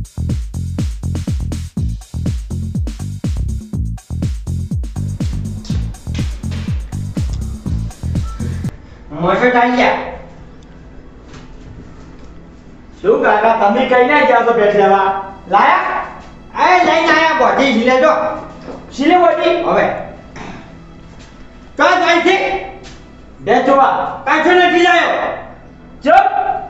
મોટો ટાંગ્યા શું કાકા તમે કઈ ના ગયા તો બેઠ લેવા લાયા એ લઈને આયા બોડી ઝીલે જો સિલે બોડી હવે તો જાય છે બેઠવા કાછો નથી લાયો ચપ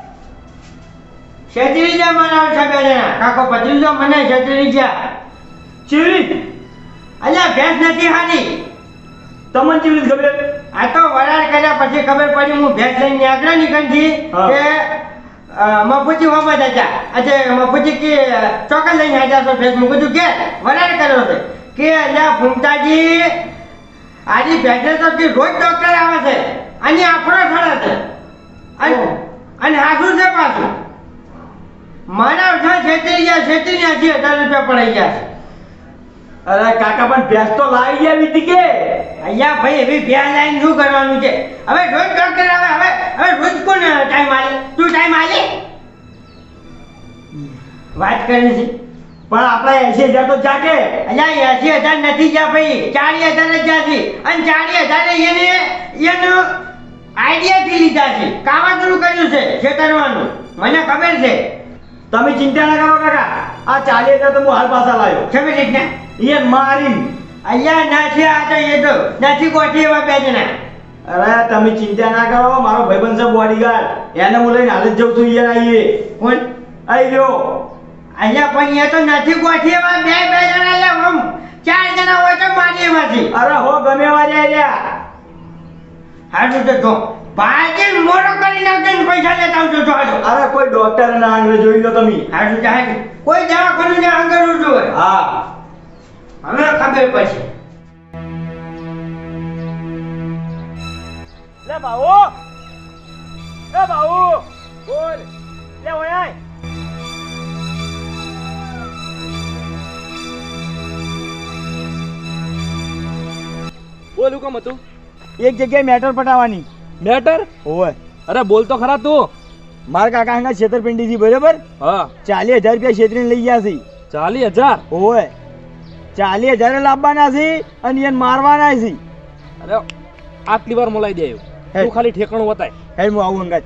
શેતરી જા મારા સબે જણા કાકો પતરી જો મને શેતરી જા ચીવી અલ્યા ભેંસ નથી હાની તમને ચીવી ખબર આ તો વરાળ કર્યા પછી ખબર પડી હું ભેંસ લઈને આગળ નીકળી કે મફુજી હોમાં જતા આજે મફુજી કે ચોકન લઈને આવ્યા છો ભેંસ મૂકું છું કે વરાળ કર્યો છે કે અલ્યા ભૂમતાજી આજે ભેંસે તો કે રોજ ડોક્ટર આવે છે અને આફરો થડે છે અને હાથું છે પાછું મારા ઉઠા છેતરી ગયા 80,000 પડાઈ ગયા છે અરે કાકા પણ ભેંસ તો લાવી ગયા વીતી કે અહીંયા ભાઈ એવી ભેંસ લાઈન શું કરવાનું છે હવે રોજ ડોક્ટર આવે હવે રોજ કોણ ટાઈમ આલે તું ટાઈમ આલે વાત કરી છે પણ આપણે 80,000 તો જાગે અહીંયા 80,000 નથી ગયા ભાઈ 40,000 જ જાતી અને 40,000 એનું આઈડિયાથી લીધા છે કાવાતરું કર્યું છે છેતરવાનું મને ખબર છે તમે ચિંતા ના કરો કાકા આ 40,000 તો હું હાલ પાછા લાવ્યો ખબર છે ને એ મારી અહીંયા નથી આ તો એ તો નથી કોઠી એવા બે જણા અરે તમે ચિંતા ના કરો મારો ભાઈબંધ છે બોડીગાર્ડ એને હું લઈને હાલ જ જઉં છું યાર આવીએ કોણ આઈ ગયો અહીંયા પણ એ તો નથી કોઠી એવા બે જણા લે હમ 4 જણા હોય તો મારી એમાંથી અરે હો ગમે એવા જાય રહ્યા હાડું તો જો ભાજી મોટો કરી નાખજો ને પૈસા લેતા આવજો જો હાડો અરે કોઈ ડોક્ટર ના આંગળે જોઈ લો તમે હાડું જાય કોઈ દવાખાનું ને આંગળ જોઈએ હા હવે ખબર પડશે લે બાવો બોલ લે ઓય આય બોલ હુકમ હતું એક જગ્યાએ મેટર પટાવવાની મેટર ઓય અરે બોલ તો ખરા તું મારા કાકા હંગા છેતરપિંડી થી બરાબર હા 40,000 રૂપિયા છેતરીને લઈ ગયા છે 40,000 ઓય 40,000 લાવવાના છે અને એને મારવાના છે અરે આટલી વાર મોલાઈ દે તું ખાલી ઠેકાણું બતાય હે હું આવું હંગાત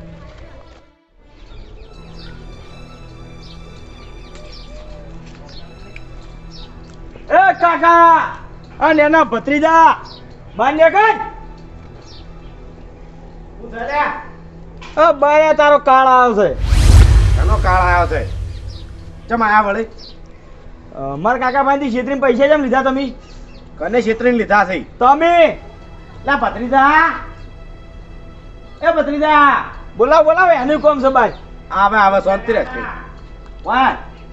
એ કાકા અને એના ભત્રીજા માન્ય કર બાયા તારો કાળ આવશે એનો કાળ આવ્યો છે ચમ આયા વળી મારા કાકા પાસેથી છેતરીને પૈસા કેમ લીધા તમે કને છેતરીને લીધા છે તમે લા ભત્રીજા એ ભત્રીજા બોલાવ એનું કોમ છે ભાઈ આવે શાંતિ રાખે વાહ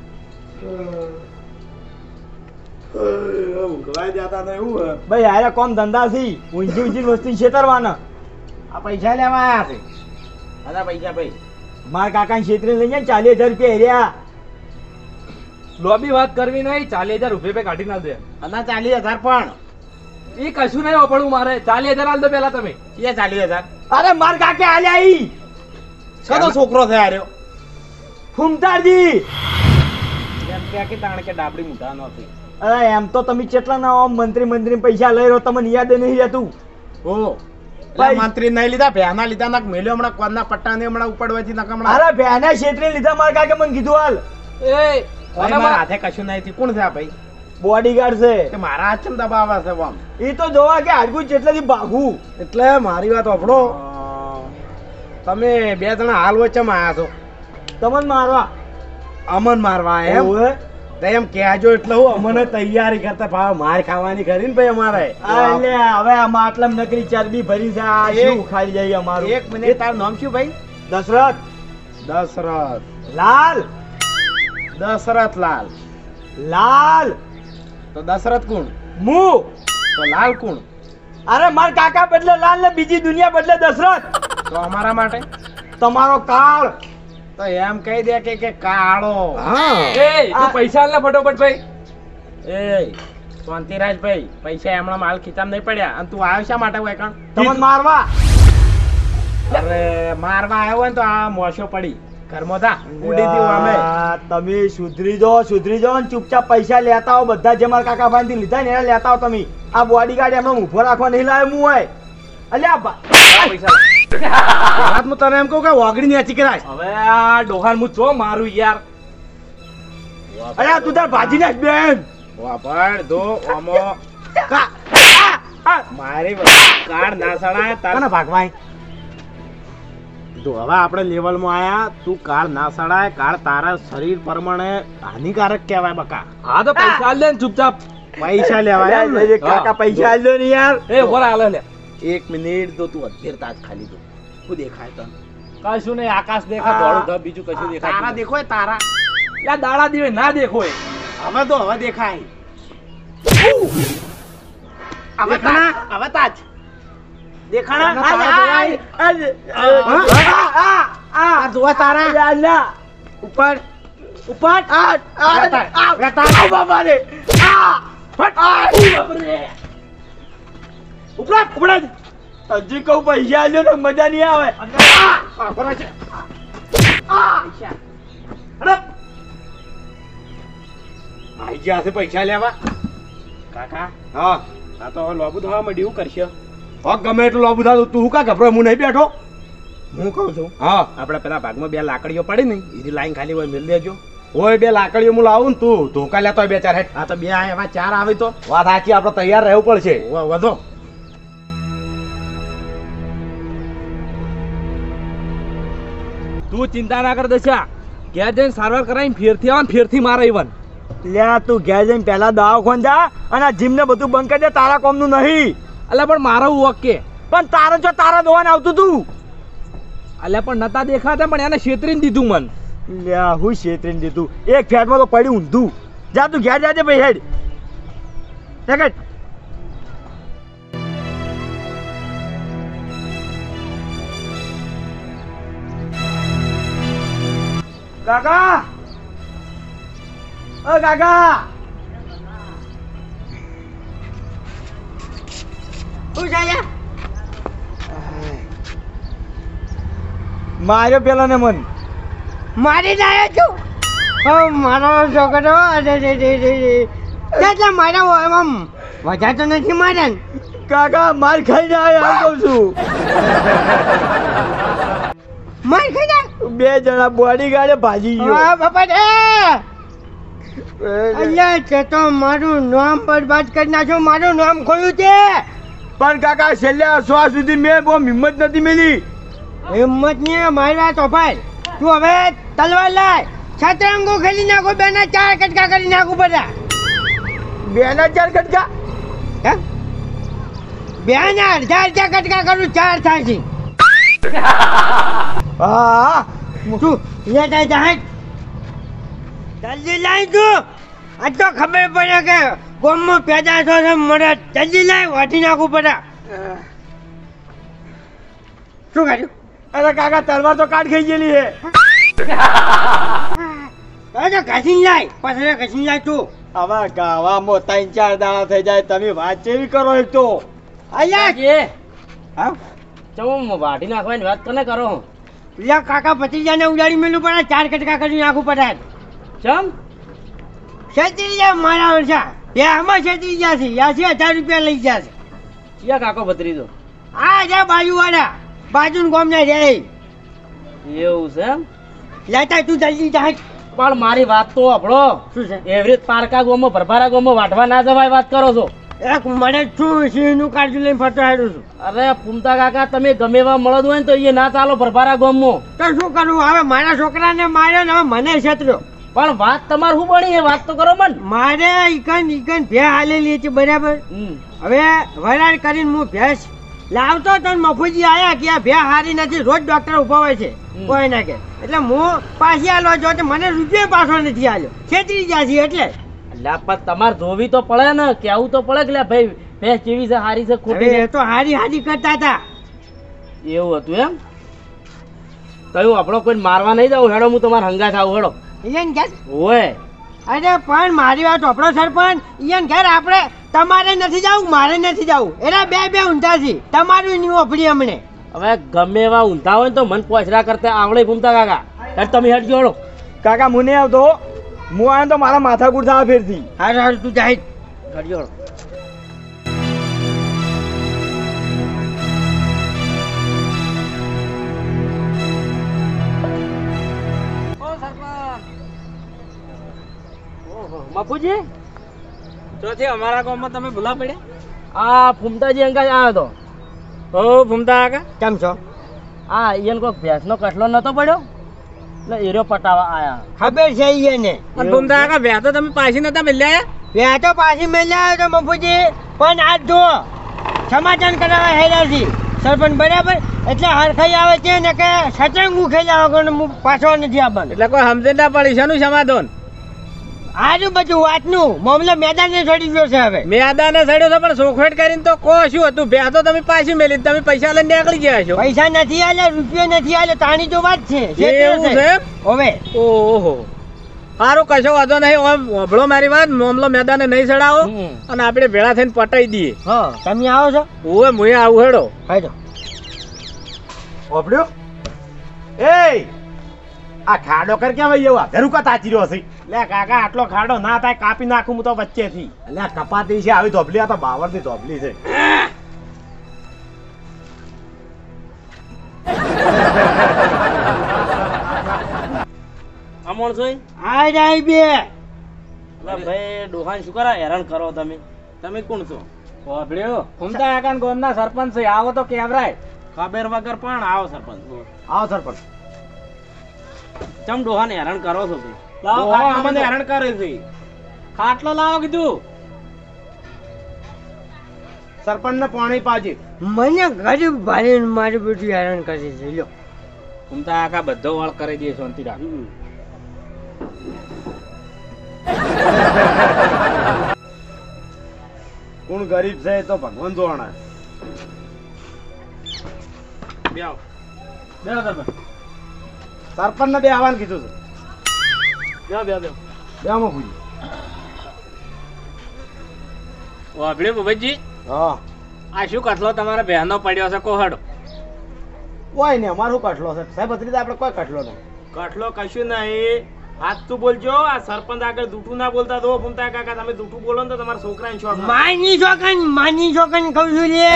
ઊંઘવાઈ જતા તો એવું ભાઈ આરે કોમ ધંધા છે ઊંજી વસ્તી છેતરવાના આ પૈસા લેવા આવ્યા છે આના પૈસા ભાઈ મારા કાકાને છેતરીને લઈ જાય 40,000 રૂપિયા હેર્યા લોબી વાત કરવી નહીં 40,000 રૂપિયા પે કાઢી ના દે આના 40,000 પણ એ કશું નહીં વાપરવું મારે 40,000 આલ દો પેલા તમે એ 40,000 અરે માર કાકે આલ્યા ઈ કદો છોકરો છે આર્યો ફૂમતારજી એમ કે તાણ કે ડાબડી મુઠા નથી અરે એમ તો તમે કેટલા ના મંત્રી પૈસા લઈ રહ્યો તમને યાદ નહીં રહેતું ઓ ભાઈ મંત્રી નહીં લીધા ભ્યાના લીધા નાક મેલ્યો હમણાં કોદના પટ્ટા ને હમણાં ઉપડવાથી નાક હમણાં અરે ભેના છેતરી લીધા મારા કાકે મને કીધું હાલ એ ભાઈ મારા હાથે કશું નહીં થયું. કોણ છે આ ભાઈ બોડીગાર્ડ છે કે મારા હાથ ચમ દબાવે છે આમ એ તો જોવા કે હાડકું જેટલાથી ભાગું એટલે મારી વાત સાંભળો તમે બે જણા હાલ વચ્ચે આયા છો તમને મારવા અમન મારવા એમ ઓવે તો એમ કહેજો એટલે હું અમને તૈયારી કરતા ભાવ માર ખાવાની ખરી ને ભાઈ અમારે એટલે હવે આમાં આટલા નકરી ચરબી ભરી છે આ શું ખાઈ જાય અમારું એક મિનિટ તારું નામ શું ભાઈ દશરથ દશરથ લાલ દશરથ લાલ લાલ તો દશરથ કોણ મુ તો લાલ કોણ અરે માર કાકા બદલે લાલ ને બીજી દુનિયા બદલે દશરથ તો અમારા માટે તમારો કાળ તો એમ કહી દે કે કાળો એ તું પૈસા આલ ને ફટોફટ ભાઈ એ શાંતિરાજ ભાઈ પૈસા હમણાં માલ ખીચામાં નહીં પડ્યા અને તું આવ્યો શા માટે હોય તમને મારવા અરે મારવા આવ્યો હોય ને તો આ મોશો પડી ઘરમાં થા ઉડી દીધું અમે યાર, તમે સુધરી જાઓ ને ચૂપચાપ પૈસા લેતા આવો બધા જે મારા કાકા ભાઈ લીધા ને એને લેતા આવો તમે. આ બોડીગાર્ડ એમને ઊભો રાખવા નહીં લાવ્યો હું હોય. અલ્યા પૈસા રાતમાં તને એમ કહું કે વાગડી ની અચી કરાય હવે આ ડોહાન હું ચો મારું યાર. અલ્યા તું તાર ભાજી નાખ બેન. વાપર દો ઓમો મારી કાર્ડ ના સડાય તારા ભાગવાય જો હવે આપણે લેવલમાં આયા તું કાર્ડ ના સડાય કાર્ડ તારા શરીર પ્રમાણે હાનિકારક કહેવાય બકા હા તો પૈસા આલ દે ને ચૂપચાપ. પૈસા લેવાય એમ ને? કાકા પૈસા આલ્યો ને યાર. એ ઉભો રહે, હાલે લે. 1 મિનિટ તો તું અધેર તાજ ખાલી દો શું દેખાય તને કશું નહીં, આકાશ દેખા, ધોળું ધબ, બીજું કશું તારા દેખાય દેખોય તારા લા દાડા દીવે ના દેખો એ. હવે તો હવે દેખાય હવે તાજ દેખાણા જોવા તારા ઉપર ઉપર હજી કહું પૈસા આલ્યો ને મજા નહીં આવે. આઈ ગયા છે પૈસા લેવા કાકા હા આ તો હવે લોબુ થવા માંડ્યું કરશે હો ગમે એટલું લોબુ થતું તું કા ગભરો હું નહીં બેઠો હું કહું છું હા આપણે પેલા ભાગમાં 2 લાકડીઓ પડી ને એની લાઈન ખાલી હોય મેલ દેજો હોય 2 લાકડીઓ હું લાવું ને તું ધોકા લેતો હોય 2 4 હેઠ હા તો 2 એવા 4 આવે તો વાત સાચી આપણે તૈયાર રહેવું પડશે વધો તું ચિંતા ના કર દશા, ઘેર જઈને સારવાર કરાવીને ફેરથી આવ ને ફેરથી મારે ઈવન. લ્યા તું ઘેર જઈને પેલા દવાખાને જા અને આ જીમ ને બધું બંધ કરી દે. તારા કોમનું નહીં. અલ્યા પણ મારો ઓકે. પણ તારે જો તારા દોવાને આવતું તું. અલ્યા પણ નતા દેખાતા, પણ એને છેતરીને દીધું મન. લ્યા હું છેતરીને દીધું. એક ફેટમાં તો પડ્યું ઊંધું. જા તું ઘેર જાજે ભાઈ હેડ. ટેકેટ કાકા, ઓ કાકા, શું છે માર્યો પેલા ને મન મારી લાયો છું. મારો છોકરો કેટલા માર્યા એમ વધારે તો નથી માર્યા ને. કાકા માર ખાઈને આવ્યો આમ કહું છું. માર ખાઈ જાય 2 જણા બોડીગાર્ડે ભાજી ગયો. બાપા રે અલ્યા તે તો મારું નામ બરબાદ કરી નાખ્યો. મારું નામ ખોયું છે. પણ કાકા છેલ્લે શ્વાસ સુધી મેં બહુ હિંમત નથી મેલી. હિંમત ને માર્યા તો ભાઈ તું હવે તલવાર લાય. છતરંગો ખેલી નાખો. 2 ના 4 કટકા કરી નાખું બધા. 2 ના 4 કટકા. હે 2 ના 4 કટકા કરું 4 થાય છે. હા તું લેતા જાય જલ્દી લાય તું. આજ તો ખબર પડે કે ગોમમાં પેદા છો છે મને. જલ્દી લાય વાટી નાખું પડે. શું કર્યું? અરે કાકા તલવાર તો કાટ ખાઈ ગયેલી હે. અરે ઘસીને લાય. પછી ઘસીને લાય તું. હવે ગાવામાં 3-4 દાડા થઈ જાય. તમે વાત કેવી કરો એક તો. અલ્યા હા ચમ વાઢી નાખવાની વાત કને કરો? લ્યા કાકા ભત્રીજાને ઉડાડી મેલું પડે. 4 કટકા કરી નાખું પડે. ચમ છેતરી જાય મારા વર્ષા. આમાં છેતરી જશે. 80,000 રૂપિયા લઈ જશે. ચિયા કાકો ભત્રીજો? આ છે બાજુવાળા. બાજુનું ગામ ના રે. એવું છે એમ? લેતા તું જલ્દી જાય. પણ મારી વાત તો સાંભળો. શું છે? એવરેજ પારકા ગોમો ભરભારા ગોમો વાટવા ના જવાય વાત કરો છો. એક મને શું સિંહનું કાળજું લઈને ફરતો હેડું છું. અરે પુમતા કાકા તમે ગમે એવા મળદ હોય ને તો એ ના ચાલો ભરભારા ગોમમાં. તો શું કરું હવે? મારા છોકરાને માર્યો ને હવે મને છેતર્યો. પણ વાત તમારે શું પડી એ વાત તો કરો મન. મારે ઈકન ભે હાલેલી હતી બરાબર. હવે વરાળ કરીને હું ભેંસ લાવતો તો ને મફુજી આયા કે આ ભે હારી નથી. રોજ ડોક્ટર ઉભા હોય છે કોઈ ના કે. એટલે હું પાછી આલો જો તો મને રૂપિયો પાછો નથી આલ્યો. છેતરી જશે એટલે. લા પણ તમારે જોવી તો પડે ને, કેવું તો પડે કે લે ભાઈ ભેંસ કેવી છે, હારી છે ખોટી હવે છે. એ તો હારી હારી કરતા હતા. એવું હતું એમ? કયું આપણો કોઈ મારવા નહીં જાવ. હેડો હું તમારે હંગા થાવ. હેડો ઈયન ઘેર. ઓય અરે પણ મારી વાત આપણો સરપંચ. ઈયન ઘેર આપણે તમારે નથી જવું મારે નથી જવું. એના બે ઊંધા છે. તમારું નહીં ઓફડી હમણે. હવે ગમે એવા ઊંધા હોય ને તો મન પોછરા કરતા આવડે ઘૂમતા કાકા. યાર તમે હેડ જોડો. કાકા હું નહીં આવતો હું આવ્યો તો મારા માથા ગુડતા ફેરથી હારું હારું તું જાય હેડ જોડો. બાપુજી ચોથી અમારા ગામમાં તમે ભૂલા પડ્યા? આ ફૂમતાજી અંકા આવ્યો તો ઓ ભૂમતા કાકા કેમ છો આ ઈયન કોઈ ભેંસનો કટલો નતો પડ્યો એટલે એરો પટાવા આયા. ખબર છે એને અને ભૂમતા કાકા વ્યા તો તમે પાછી નતા મળ્યા? વ્યા તો પાછી મેલ્યા આવ્યો તો મફુજી પણ આજ જો સમાધાન કરાવવા હેરા છે સરપંચ બરાબર એટલે હરખાઈ આવે છે ને કે સચંગ ઉખેલા વગર હું પાછો નથી આવવાનો એટલે કોઈ સમજે ના પડી શાનું સમાધાન? આજુબાજુ વાતનું મામલો મેદાને છોડી ગયો છે હવે મેદાને સડ્યો છે પણ સોખવેટ કરીને તો કો શું હતું? ભ્યા તો તમે પાછી મેલી તમે પૈસા લઈને નીકળી ગયા છો. પૈસા નથી આલ્યા રૂપિયો નથી આલ્યો તાણી તો વાત છે એવું છે એમ? હવે ઓહો સારું કશો વાંધો નહીં. ઓમ હોભળો મારી વાત, મામલો મેદાને નહીં સડાવો અને આપણે ભેળા થઈને પટાઈ દઈએ. હા તમે આવો છો ઓએ મુએ આવું હેડો. હાજો ઓપડ્યો એ આ ખાડો કર કેમ આવ્યો ધરું કા તાચી રહ્યો છે લે કાકા આટલો ખાડો ના થાય કાપી નાખું હું તો વચ્ચેથી. એટલે આ કપાતી છે આવી ધોબલી આ તો બાવરની ધોબલી છે આ માણસો આ જાય બે ભાઈ ડોહાન શું કરા હેરાન કરો તમે? તમે કોણ છો? વાપડ્યો ફૂમતા કાકા ગામના સરપંચ છે. આવો તો કેવરાય ખબર વગર પણ આવો સરપંચ. આવો સરપંચ ચમ ડોહાન હેરાન કરો છો ભાઈ? લાવો ખાટલો અમને હેરાન કરે છે. ખાટલો લાવો કીધું. સરપંચ ને પાણી પાજે મને ગરીબ ભાઈ મારી બેટી હેરાન કરી છે લ્યો ફૂમતા કાકા બધો વાળ કરી દે શાંતિ રાખ. કોણ ગરીબ છે એ તો ભગવાન જોવાના બેહો બેહો સરપંચ. સરપંચ ને બે આવવાનું કીધું છે બેહો બેહો બેહો. બે આમાં પૂછી વાપડ્યો ભૂપતજી હા આ શું કઠલો તમારા બહેનો પડ્યો છે કોહડો? કોઈ નહીં અમારું કઠલો છે સાહેબ અત્યારે આપણે કોઈ કઠલો નહીં. કઠલો કશું નહીં. સાચું બોલજો. આ સરપંચ આગળ જૂઠું ના બોલતા તો ફૂમતા કાકા તમે જૂઠું બોલો ને તો તમારા છોકરાને શોખ ના. માની છોકન કહું છું લે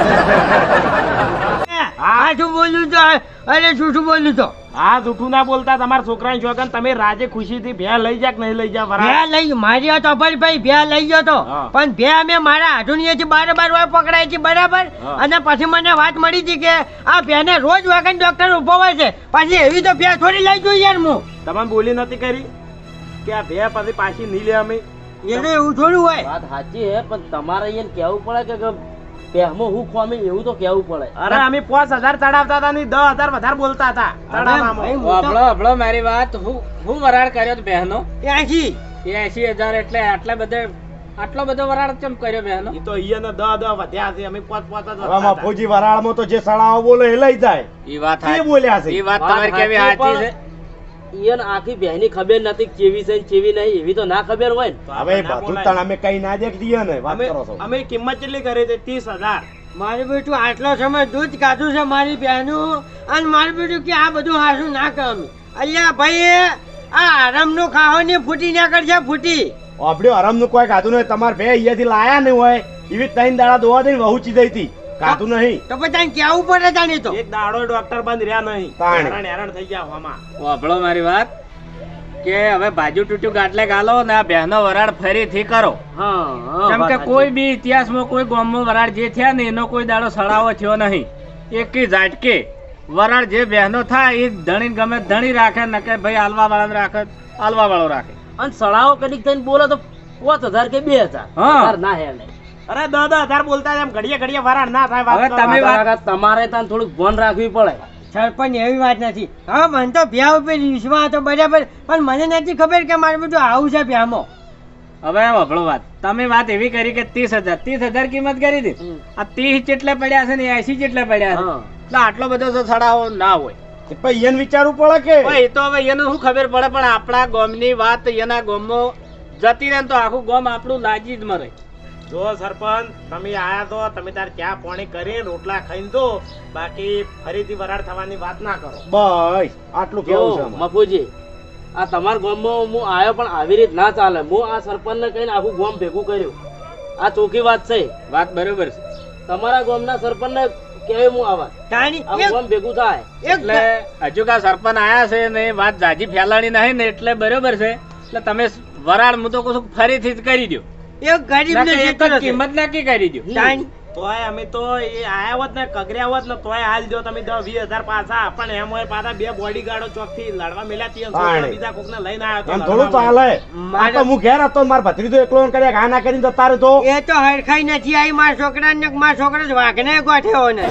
હા શું બોલું તો અરે શું બોલું તો હા જૂઠું ના બોલતા તમારા છોકરાને શોખ ને તમે રાજે ખુશીથી ભે લઈ જા કે નહીં લઈ જા વરાળ? ભ્યા લઈ મારી હતો ભાઈ ભ્યા લઈ ગયો તો હા. પણ ભ્યા અમે મારા આધુનિયાથી બાર વાર પકડાય છે બરાબર હા. અને પછી મને વાત મળી હતી કે આ ભ્યાને રોજ વાગન ડોક્ટર ઉભો હોય છે પાછી એવી તો ભ્યા થોડી લઈ જોઈ યાર હું તમે બોલી નથી કરી કે આ ભે પછી પાછી નહીં લે અમે? એને એવું થોડું હોય વાત સાચી હે પણ તમારે અહીંયા કહેવું પડે કે પહેમો હું ખોમી એવું તો કહેવું પડે. અરે અમે 5000 ચડાવતા હતા ને 10000 વધારે બોલતા હતા ચડાવવામાં. ભાઈ, હું તો- વાપડો વાપડો મારી વાત. હું વરાળ કર્યો તો બહેનો 80 80000 એટલે આટલો બધો વરાળ કેમ કર્યો બહેનો? એ તો ઈયાને 10 વધ્યા છે. અમે 5 જ હવે ફોજી વરાળમાં તો જે સડાવો બોલે એ લઈ જાય ઈ વાત એ બોલ્યા છે ઈ વાત તમારી કેવી સાચી છે. ઈયન આખી બહેની ખબર નથી કે ચેવી છે ને ચેવી નહીં એવી તો ના ખબર હોય ને. હવે બધું તણ અમે કઈ ના દેખ દઈએ ને વાત કરો છો અમે કિંમત કેટલી કરી છે? 30000. મારી બેટું આટલો સમય દૂધ કાઢું છે મારી બહેનું અને મારું બેટું કે આ બધું હાસું ના કરું અલ્યા ભાઈ આ આરામનું ખાવાની ફૂટી ના કરશે ફૂટી આપડે આરામ નું કોઈ ખાધું નહીં તમારે બે અહીંયાથી લાયા નહીં હોય એવી 3 દાડા દોવા દઈને વહુ ચીધી હતી ખાધું નહીં તો પછી કેવું પડે જાણી તો એક દાડો ડોક્ટર બંધ રહ્યા નહીં. તાણે. હેરાન થઈ ગયા હોમાં. વાપરો મારી વાત કે હવે બાજુ તૂટ્યું ગાટલે ગાલો ને આ બહેનો વરાળ ફરીથી કરો. હા કેમ કે કોઈ બી ઇતિહાસમાં કોઈ ગામમાં વરાળ જે થયા ને એનો કોઈ દાડો સડાવો થયો નહીં. એકી ઝાટકે વરાળ જે બહેનો થાય એ ધણી ગમે ધણી રાખે ન કે ભાઈ આલવા વાળા રાખે આલવા વાળો રાખે. અને સડાવો કદીક થઈને બોલો તો 5000 કે 2000 હા. ના હે નહીં. અરે 10,000 બોલતા એમ ઘડીએ વરાળ ના થાય. હવે તમે કાકા, તમારે ત્યાં થોડુંક ધ્યાન રાખવી પડે. સરપંચ એવી વાત નથી હા મને તો ભ્યા ઉપર વિશ્વાસ હતો બરાબર પણ મને નથી ખબર કે મારું બધું આવું છે ભ્યામાં હવે વભળો વાત. તમે વાત એવી કરી કે 30,000 કિંમત કરી હતી. આ 30 જેટલા પડ્યા છે ને 80 જેટલા પડ્યા છે. હા. એટલે આટલો બધો તો સડાવો ના હોય. પછી એને વિચારવું પડે કે ભાઈ તો હવે એને શું ખબર પડે પણ આપણા ગામની વાત એના ગામમાં જતી રહે ને તો આખું ગામ આપણું લાજી જ મરે. જો સરપંચ તમે આયા તો તમે તાર ચા પાણી કરી રોટલા ખાઈને તો બાકી ફરીથી વરાળ થવાની વાત ના કરો. બસ આટલું કેવું છે જો અમારે. મફુજી આ તમારા ગામમાં હું આવ્યો પણ આવી રીત ના ચાલે. હું આ સરપંચને કહીને આખું ગામ ભેગું કર્યું. આ ચોખ્ખી વાત છે. વાત બરોબર છે. તમારા ગામના સરપંચને કહેવાય હું આવા તાણી આખું ગામ ભેગું થાય. એટલે હજુ કા સરપંચ આયા છે ને એ વાત જાજી ફેલાણી નહીં ને એટલે બરોબર છે. એટલે તમે વરાળ હું તો કહું છું ફરીથી જ કરી દો. એક ગરીબને નકર એક જ જતો રહેશે. કિંમત નક્કી કરી દો. તાણી તોય અમે તો એ આયા હોત ને કગર્યા હોત ને તોય હાલ દો તમે 10-20 પાછા પણ એમ હોય પાછા 2 બોડીગાર્ડો ચોકથી લડવા મેલ્યા ત્યાં તાણે. બીજા કોકને લઈને આવ્યો તો એમ થોડું ચાલે. આ તો હું ઘેર હતો ને મારા ભત્રીજો એકલો કર્યા ઘા ના કરીને જતા રહ્યો તો. એ તો હરખાઈ નથી આવી મારા છોકરા ને મારા છોકરો જ વાઘને ગોઠ્યો ને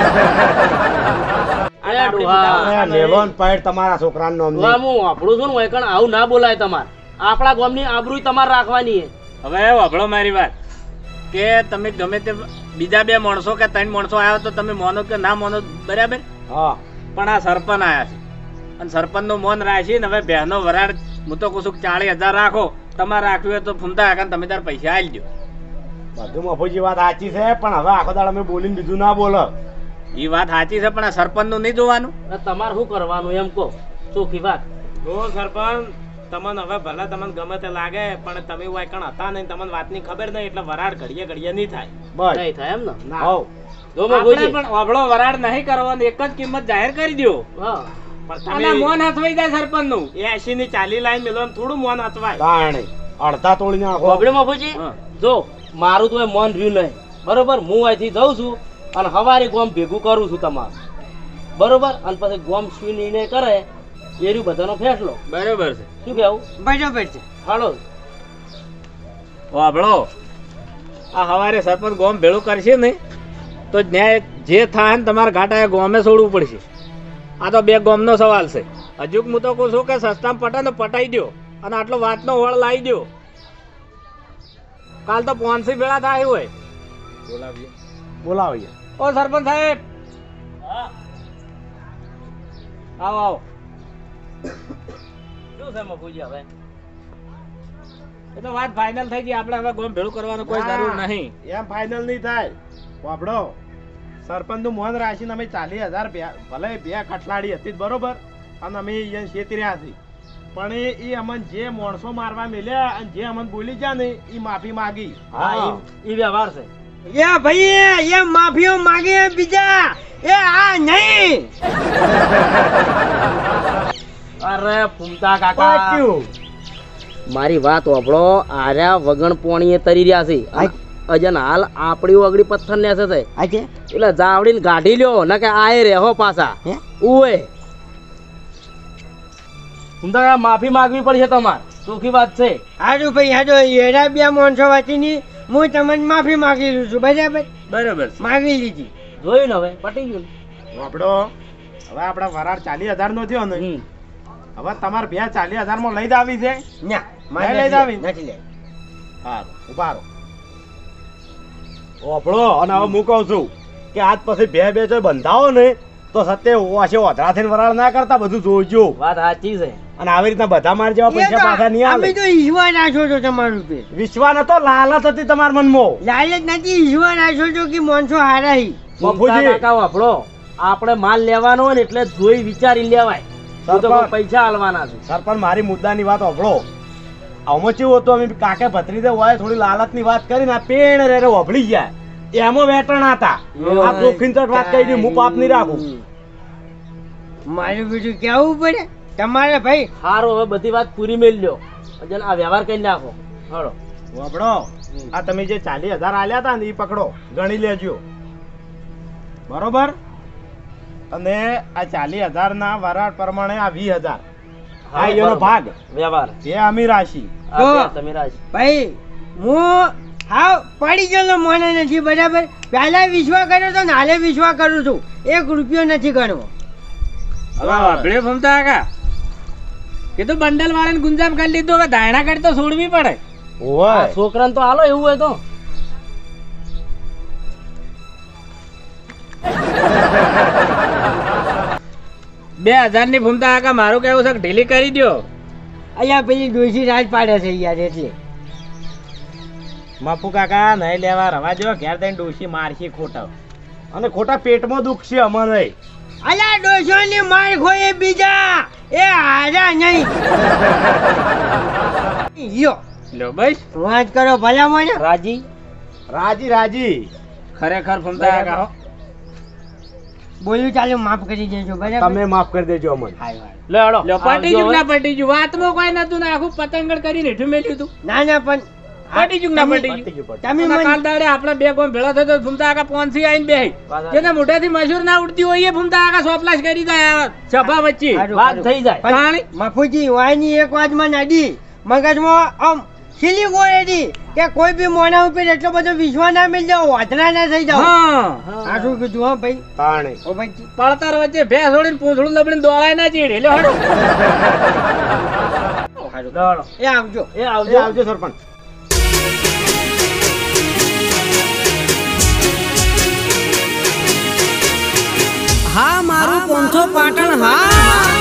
અને આપણી ડોહા. બધા નેલો ને પાડ તમારા છોકરાનું નામ હવે નહીં. હું વાપરું છું ને વૈકણ આવું ના બોલાય તમારે. આપણા ગામની આબરૂ તમારે રાખવાની છે. હવે વાપરો મારી વાત કે તમે ગમે તે બીજા 2 માણસો કે 3 માણસો આવ્યો તો તમે માનો કે ના માનો બરાબર હા પણ આ સરપંચ આયા છે અને સરપંચ નું મન રાખીને હવે બહેનો વરાળ હું તો કહું છું 40,000 રાખો. તમારે રાખ્યું હોય તો ફૂમતા કાકા તમે તાર પૈસા આલી દો. બધું મફુજી વાત સાચી છે પણ હવે આખો દાડો અમે બોલીને બીજું ના બોલો. એ વાત સાચી છે પણ આ સરપંચ નું નહીં જોવાનું. હવે તમારે શું કરવાનું એમ કહો. ચોખ્ખી વાત. જો સરપંચ તમને હવે ભલે તમને ગમે તે લાગે પણ તમે વાયકણ હતા નહીં તમને વાતની ખબર નહીં એટલે વરાળ ઘડીએ ઘડીએ નહીં થાય. બસ નહીં થાય એમ ને. ના. હોવ. જો આપણે મફુજી. પણ અબળો વરાળ નહીં કરવાનો એક જ કિંમત જાહેર કરી દો. હા પણ તમે મોન હથવાઈ જાય સરપંચ નું 80 ની 40 લાઈન મેળવાનું થોડું મોન હથવાય. તાણે અડધા તોડીને આખો. બાબડી મફુજી હા. જો મારું તો એ મન રહ્યું નહીં બરોબર. હું અહીંથી જઉં છું અને હવારે ગામ ભેગું કરું છું તમારું બરોબર. અને પછી ગામ શું નિર્ણય કરે એ રહ્યું બધાનો ફેસલો. બરોબર છે. શું કેવું બરોબર છે. હાલો. વાબળો આ હવારે સરપંચ ગોમ ભેળું કરશે ને તો ન્યાય જે થાય ને તમારે ઘાટા એ ગોમે છોડવું પડશે. આ તો 2 ગોમનો સવાલ છે. હજુ હું તો કહું છું કે સસ્તામાં પટે ને પટાઈ દો અને આટલો વાતનો વળ લાવી દો. કાલ તો 500 ભેળા થાય હોય. બોલાવીએ. ઓ સરપંચ સાહેબ આવો આવો. શું છે મફુજી હવે એ તો વાત ફાઇનલ થઈ ગઈ. આપણે હવે ગોમ ભેળું કરવાનું કોઈ જરૂર નહીં. એમ ફાઇનલ નહીં થાય. વાપડો સરપંચ નું મોહન રાખીને અમે 40,000 ભલે 2 ખટલાડી હતી જ બરોબર અને અમે અહીંયા છેતર્યા હતી પણ એ અમને જે માણસો મારવા મેલ્યા અને જે અમને બોલી ગયા ને એ માફી માગી. હા ઈ વ્યવહાર છે. એ ભાઈ એ માફીઓ માગે બીજા એ આ નહીં. અરે ફૂમતા કાકા પાક્યું. મારી વાત ઓભળો. આર્યા વગણ પોણીએ તરી રહ્યા છે. અજન હાલ આપણી ઓગળી પથ્થર ને છે એટલે જાવડીને ગાઢી લ્યો ન કે આય રેહો પાછા ઉએ. ફૂમતા કાકા માફી માંગવી પડશે તમારે. ચોખ્ખી વાત છે. હારું ભાઈ હાજો એરા 2 માણસો વાંચીની હું તમને માફી માગી લઉં છું બરાબર. બરોબર માગી લીધી. જોયું ને હવે પટી ગયું ને? વાપડો હવે આપડા વરાળ 40,000 નો થયો ને હમ. હવે તમારે 40,000 માં લઈ જ આવી છે. ના મારે લઈ જાવી? નથી લે. સારું ઉભા રહો. વાપડો અને હવે હું કહું છું કે આજ પછી બે જો બંધાવો ને તો સત્ય ઓછે ઓધરા થઈને વરાળ ના કરતા બધું જોજો. વાત સાચી છે. અને આવી રીતના બધા માર જેવા પૈસા પાછા નહીં અમે આવે. તો ઈશ્વર રાખો છો તમારું પે વિશ્વાસ નતો લાલચ હતી તમારા મનમાં. લાલચ નથી ઈશ્વર રાખો છો કે માણસો હારા હી. ફૂમતા બાપુજી. કાકા વાપરો. આપણે માલ લેવાનો હોય ને એટલે જોઈ વિચારી લેવાય. હું તો સરપંચ. પૈસા આલવાના છે. સરપંચ મારી મુદ્દાની વાત સાંભળો. આમાં કેવું હતું અમે કાકે ભત્રીજે હોય થોડી લાલચની વાત કરીને આ પેણ રે વભળી ગયા એમાં વેટણ હતા. આ ચોખ્ખી ચટ વાત કહી દી હું પાપ નહીં રાખું. મારું બીજું કેવું પડે તમારે ભાઈ. હારો હવે બધી વાત પૂરી મેળ લ્યો. અજન આ વ્યવહાર કરી નાખો. હળો. વાપડો આ તમે જે 40,000 આલ્યા હતા ને એ પકડો ગણી લેજો બરોબર. અને આ 40,000 ના વરાળ પ્રમાણે આ 20,000 આ એનો ભાગ વ્યવહાર. એ અમે રાશી. આ તો. બે તમે રાજ. ભાઈ હું હાવ પડી ગયેલો મને નથી બરાબર. પહેલા વિશ્વાસ કર્યો તો ને હાલે વિશ્વાસ કરું છું. 1 રૂપિયો નથી ગણવો. હવે વાપડ્યો ફમતા કાકા કીધું બંડલ વાળાને ગુંજામ કરી લીધું. હવે ધાયણા કાઢી તો છોડવી પડે. ઓય આ છોકરાને તો હાલો એવું હોય તો. બે 2,000 ની ફમતા કાકા મારું કેવું છે કે ઢીલી કરી દો. અહીંયા પેલી ડોસી રાજ પાડે છે યાર એટલે મફુ કાકા નહીં લેવા રવા જો ઘેર થઈને ડોશી મારશી ખોટા અને ખોટા પેટમાં દુખ છે અમારે. અલ્યા ડોશોની માર ખોય બીજા એ હારા નહીં. યો લ્યો બસ વાત કરો ભલા મને. રાજી રાજી રાજી. ખરેખર ફૂમતા કાકા હો. બોલ્યું ચાલો માફ કરી દેજો બરાબર. તમે માફ કરી દેજો અમને. લે હળો લે પટી જુ ના પટી જુ વાતમાં કોઈ નતું ને આખું પતંગડ કરીને હેઠું મેલ્યું તું. ના ના પણ પટી જુ ના પટી જુ તમે કાલ દાડે આપણે બે ગોમ ભેળા થતો ફૂમતા કાકા પોંચી આઈને બેહી જેને મોઢેથી મશહૂર ના ઉડતી હોય એ ફૂમતા કાકા સોપલાશ કરી જાય સભા વચ્ચે વાત થઈ જાય. પણ મફુજી વાયની એક વાતમાં નાડી મગજમાં આમ ખીલી ગોળેડી કે કોઈ બી મોના ઉપર એટલો બધો વિશ્વાસ ના મિલ જાવ વાતના ના થઈ જાવ. આ શું કીધું હા ભાઈ તાણે ઓ ભાઈ પડતર વચ્ચે ભેંસ છોડીને પૂંછડું લબડીને દોડાય ના ચીડે લે હળો એ આવજો એ આવજો સરપંચ. હા મારું પોંથો પાટણ હા.